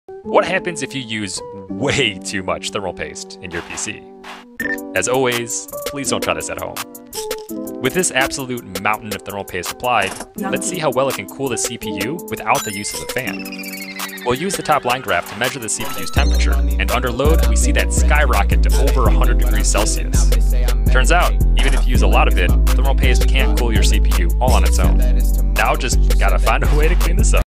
What happens if you use way too much thermal paste in your PC? As always, please don't try this at home. With this absolute mountain of thermal paste applied, let's see how well it can cool the CPU without the use of the fan. We'll use the top line graph to measure the CPU's temperature, and under load, we see that skyrocket to over 100 degrees Celsius. Turns out, even if you use a lot of it, thermal paste can't cool your CPU all on its own. Now just gotta find a way to clean this up.